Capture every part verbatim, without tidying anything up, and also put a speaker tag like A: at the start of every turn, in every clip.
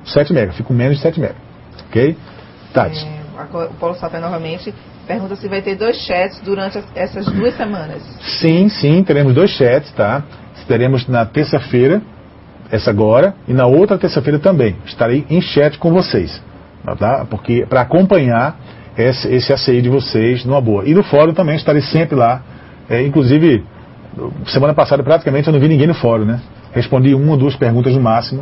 A: sete megas, fico com menos de sete megas. Ok? Tati.
B: É, o Paulo Safé novamente pergunta se vai ter dois chats durante essas duas semanas.
A: Sim, sim, teremos dois chats, tá? Teremos na terça-feira, essa agora, e na outra terça-feira também. Estarei em chat com vocês, tá? Porque para acompanhar esse, esse A C I de vocês numa boa. E no fórum também estarei sempre lá. É, inclusive, semana passada praticamente eu não vi ninguém no fórum, né? Respondi uma ou duas perguntas no máximo.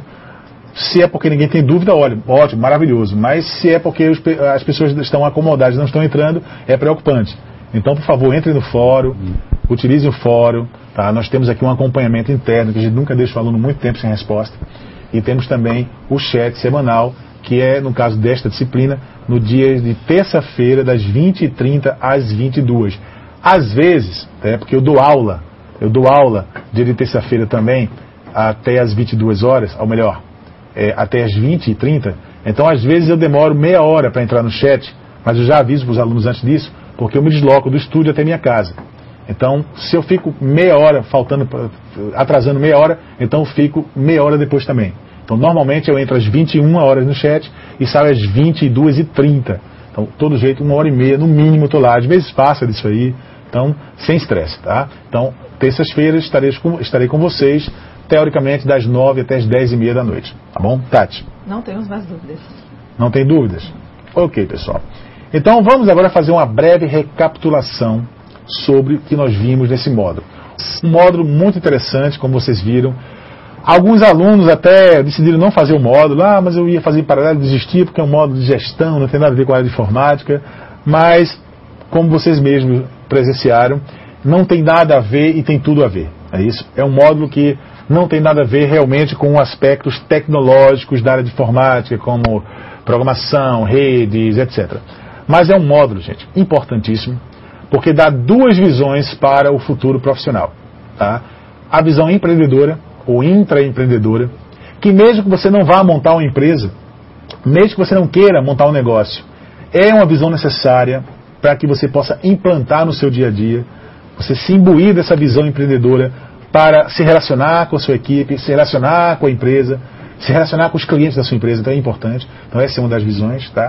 A: Se é porque ninguém tem dúvida, olha, ótimo, maravilhoso. Mas se é porque os, as pessoas estão acomodadas, não estão entrando, é preocupante. Então, por favor, entre no fórum, hum. utilize o fórum. Tá? Nós temos aqui um acompanhamento interno, que a gente nunca deixa o aluno muito tempo sem resposta. E temos também o chat semanal, que é, no caso desta disciplina, no dia de terça-feira, das vinte e trinta às vinte e duas. Às vezes, é porque eu dou aula, eu dou aula dia de terça-feira também, até às vinte e duas horas, ou melhor, É, até as vinte e trinta, então às vezes eu demoro meia hora para entrar no chat, mas eu já aviso para os alunos antes disso, porque eu me desloco do estúdio até minha casa. Então, se eu fico meia hora, faltando, atrasando meia hora, então eu fico meia hora depois também. Então, normalmente eu entro às vinte e uma horas no chat e saio às vinte e duas e trinta. Então, todo jeito, uma hora e meia, no mínimo, eu estou lá. Às vezes passa disso aí, então, sem estresse, tá? Então, terças-feiras estarei com, estarei com vocês, teoricamente das nove até as dez e meia da noite. Tá bom, Tati?
B: Não temos mais dúvidas.
A: Não tem dúvidas? Ok, pessoal. Então vamos agora fazer uma breve recapitulação sobre o que nós vimos nesse módulo. Um módulo muito interessante, como vocês viram. Alguns alunos até decidiram não fazer o módulo. Ah, mas eu ia fazer em paralelo e desistir porque é um módulo de gestão, não tem nada a ver com a área de informática. Mas, como vocês mesmos presenciaram, não tem nada a ver e tem tudo a ver. É isso? É um módulo que não tem nada a ver realmente com aspectos tecnológicos da área de informática, como programação, redes, etcétera. Mas é um módulo, gente, importantíssimo, porque dá duas visões para o futuro profissional. Tá? A visão empreendedora, ou intraempreendedora, que mesmo que você não vá montar uma empresa, mesmo que você não queira montar um negócio, é uma visão necessária para que você possa implantar no seu dia a dia, você se imbuir dessa visão empreendedora para se relacionar com a sua equipe, se relacionar com a empresa, se relacionar com os clientes da sua empresa, então é importante. Então essa é uma das visões, tá?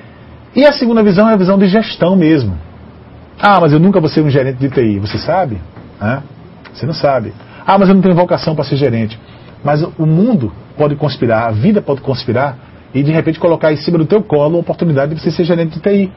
A: E a segunda visão é a visão de gestão mesmo. Ah, mas eu nunca vou ser um gerente de T I. Você sabe? Ah, você não sabe. Ah, mas eu não tenho vocação para ser gerente. Mas o mundo pode conspirar, a vida pode conspirar e de repente colocar em cima do teu colo a oportunidade de você ser gerente de T I.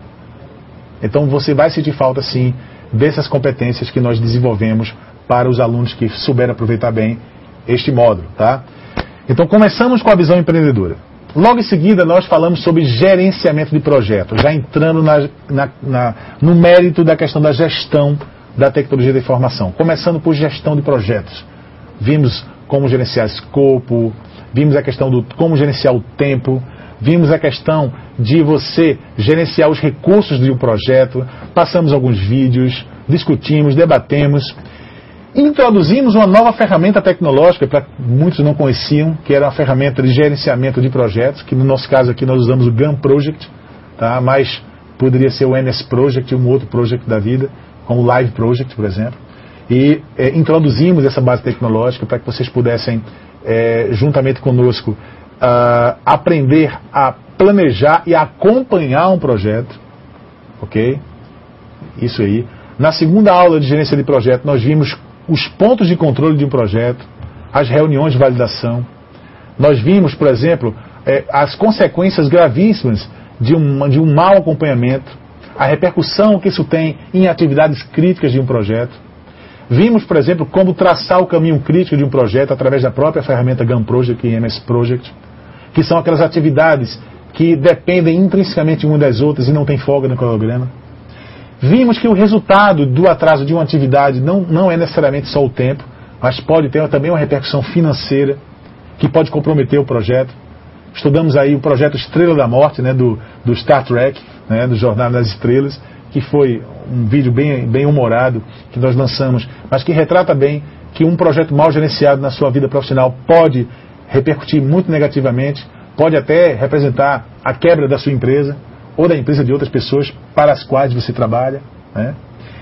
A: Então você vai sentir falta sim dessas competências que nós desenvolvemos para os alunos que souberam aproveitar bem este módulo, tá? Então começamos com a visão empreendedora. Logo em seguida nós falamos sobre gerenciamento de projetos, já entrando na, na, na, no mérito da questão da gestão da tecnologia da informação, começando por gestão de projetos. Vimos como gerenciar escopo, vimos a questão do como gerenciar o tempo, vimos a questão de você gerenciar os recursos de um projeto, passamos alguns vídeos, discutimos, debatemos, introduzimos uma nova ferramenta tecnológica, para muitos não conheciam, que era uma ferramenta de gerenciamento de projetos, que no nosso caso aqui nós usamos o GAN Project, tá? Mas poderia ser o N S Project e um outro project da vida, como o Live Project, por exemplo. E é, introduzimos essa base tecnológica para que vocês pudessem, é, juntamente conosco, uh, aprender a planejar e acompanhar um projeto. Ok? Isso aí. Na segunda aula de gerência de projeto, nós vimos os pontos de controle de um projeto, as reuniões de validação. Nós vimos, por exemplo, é, as consequências gravíssimas de um, de um mau acompanhamento, a repercussão que isso tem em atividades críticas de um projeto. Vimos, por exemplo, como traçar o caminho crítico de um projeto através da própria ferramenta GAN Project e M S Project, que são aquelas atividades que dependem intrinsecamente umas das outras e não tem folga no cronograma. Vimos que o resultado do atraso de uma atividade não, não é necessariamente só o tempo, mas pode ter também uma repercussão financeira que pode comprometer o projeto. Estudamos aí o projeto Estrela da Morte, né, do, do Star Trek, né, do Jornada das Estrelas, que foi um vídeo bem, bem humorado que nós lançamos, mas que retrata bem que um projeto mal gerenciado na sua vida profissional pode repercutir muito negativamente, pode até representar a quebra da sua empresa ou da empresa de outras pessoas para as quais você trabalha, né?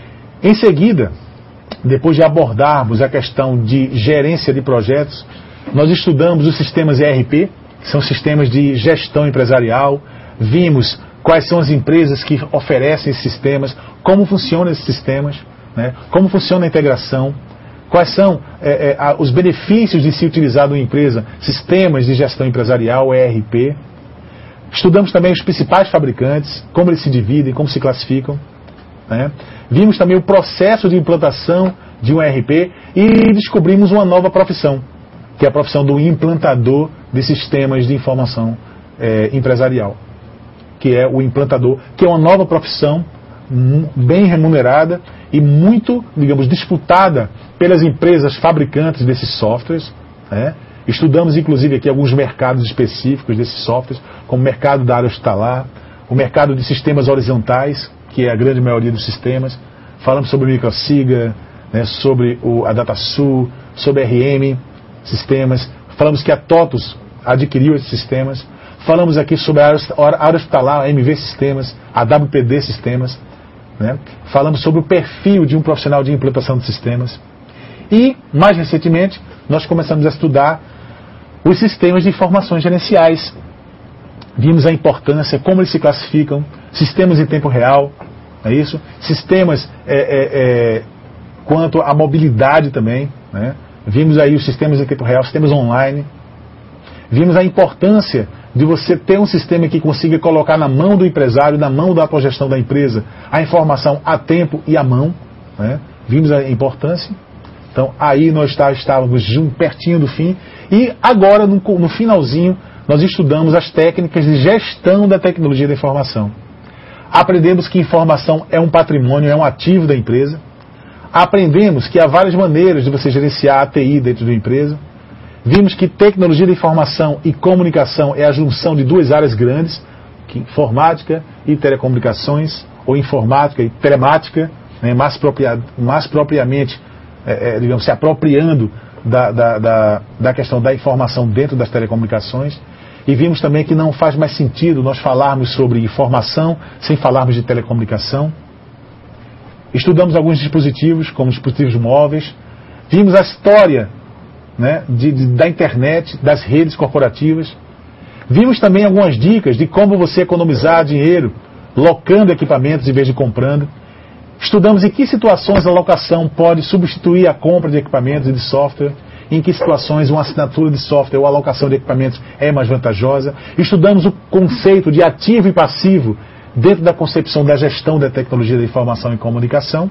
A: Em seguida, depois de abordarmos a questão de gerência de projetos, nós estudamos os sistemas E R P, são sistemas de gestão empresarial. Vimos quais são as empresas que oferecem esses sistemas, como funcionam esses sistemas, né? Como funciona a integração, quais são é, é, a, os benefícios de se utilizar numa empresa sistemas de gestão empresarial, E R P. Estudamos também os principais fabricantes, como eles se dividem, como se classificam, né? Vimos também o processo de implantação de um E R P e descobrimos uma nova profissão, que é a profissão do implantador de sistemas de informação é, empresarial, que é o implantador, que é uma nova profissão bem remunerada e muito, digamos, disputada pelas empresas fabricantes desses softwares, né? Estudamos inclusive aqui alguns mercados específicos desses softwares, como o mercado da área hospitalar, o mercado de sistemas horizontais, que é a grande maioria dos sistemas. Falamos sobre o Microsiga, né, sobre o, a DataSul, sobre a R M Sistemas. Falamos que a TOTUS adquiriu esses sistemas. Falamos aqui sobre a área hospitalar, a M V Sistemas, a W P D Sistemas, né? Falamos sobre o perfil de um profissional de implantação de sistemas. E, mais recentemente, nós começamos a estudar os sistemas de informações gerenciais. Vimos a importância, como eles se classificam, sistemas em tempo real, é isso? Sistemas é, é, é, quanto à mobilidade também, né? Vimos aí os sistemas em tempo real, sistemas online. Vimos a importância de você ter um sistema que consiga colocar na mão do empresário, na mão da autogestão da empresa, a informação a tempo e à mão, né? Vimos a importância. Então, aí nós tá, estávamos pertinho do fim. E agora, no, no finalzinho, nós estudamos as técnicas de gestão da tecnologia da informação. Aprendemos que informação é um patrimônio, é um ativo da empresa. Aprendemos que há várias maneiras de você gerenciar a T I dentro da empresa. Vimos que tecnologia da informação e comunicação é a junção de duas áreas grandes, que informática e telecomunicações, ou informática e telemática, né, mais, propria, mais propriamente, é, é, digamos, se apropriando da, da, da, da questão da informação dentro das telecomunicações. E vimos também que não faz mais sentido nós falarmos sobre informação sem falarmos de telecomunicação. Estudamos alguns dispositivos, como dispositivos móveis. Vimos a história, né, de, de, da internet, das redes corporativas. Vimos também algumas dicas de como você economizar dinheiro locando equipamentos em vez de comprando. Estudamos em que situações a locação pode substituir a compra de equipamentos e de software, em que situações uma assinatura de software ou a alocação de equipamentos é mais vantajosa. Estudamos o conceito de ativo e passivo dentro da concepção da gestão da tecnologia da informação e comunicação.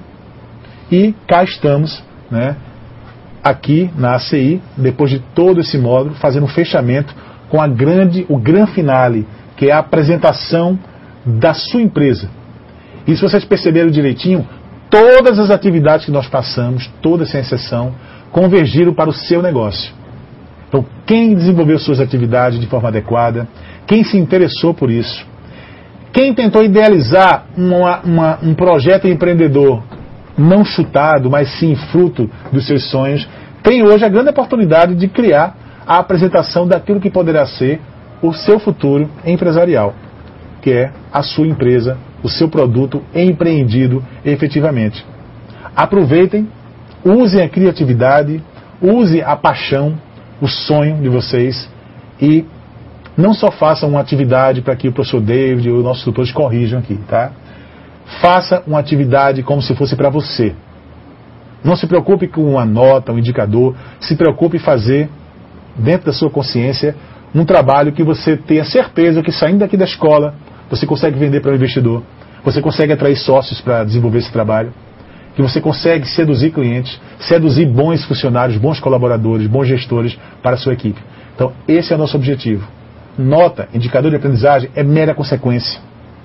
A: E cá estamos, né, aqui na A C I, depois de todo esse módulo, fazendo um fechamento com a grande, o grande finale, que é a apresentação da sua empresa. E se vocês perceberam direitinho, todas as atividades que nós passamos, todas sem exceção, convergiram para o seu negócio. Então, quem desenvolveu suas atividades de forma adequada, quem se interessou por isso, quem tentou idealizar uma, uma, um projeto empreendedor não chutado, mas sim fruto dos seus sonhos, tem hoje a grande oportunidade de criar a apresentação daquilo que poderá ser o seu futuro empresarial, que é a sua empresa, o seu produto empreendido efetivamente. Aproveitem, usem a criatividade, usem a paixão, o sonho de vocês e não só façam uma atividade para que o professor David ou os nossos tutores corrijam aqui, tá? Faça uma atividade como se fosse para você. Não se preocupe com uma nota, um indicador, se preocupe em fazer, dentro da sua consciência, um trabalho que você tenha certeza que saindo daqui da escola, você consegue vender para o investidor, você consegue atrair sócios para desenvolver esse trabalho, que você consegue seduzir clientes, seduzir bons funcionários, bons colaboradores, bons gestores para a sua equipe. Então, esse é o nosso objetivo. Nota, indicador de aprendizagem é mera consequência.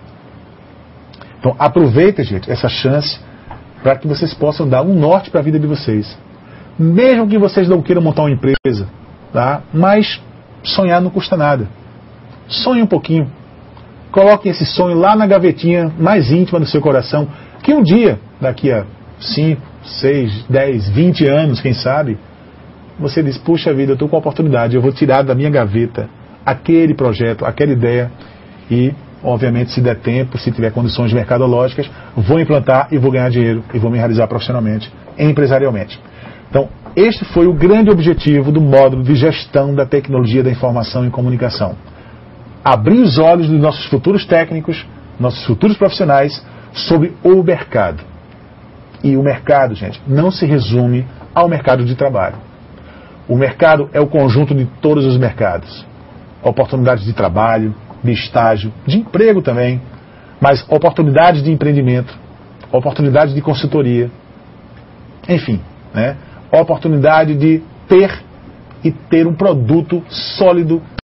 A: Então, aproveitem, gente, essa chance para que vocês possam dar um norte para a vida de vocês. Mesmo que vocês não queiram montar uma empresa, tá? Mas sonhar não custa nada. Sonhe um pouquinho. Coloquem esse sonho lá na gavetinha mais íntima do seu coração, que um dia, daqui a cinco, seis, dez, vinte anos, quem sabe, você diz, puxa vida, eu estou com a oportunidade, eu vou tirar da minha gaveta aquele projeto, aquela ideia e, obviamente, se der tempo, se tiver condições mercadológicas, vou implantar e vou ganhar dinheiro e vou me realizar profissionalmente, empresarialmente. Então, este foi o grande objetivo do módulo de gestão da tecnologia da informação e comunicação. Abrir os olhos dos nossos futuros técnicos, nossos futuros profissionais, sobre o mercado. E o mercado, gente, não se resume ao mercado de trabalho. O mercado é o conjunto de todos os mercados. Oportunidades de trabalho, de estágio, de emprego também, mas oportunidades de empreendimento, oportunidades de consultoria, enfim, né? Oportunidade de ter e ter um produto sólido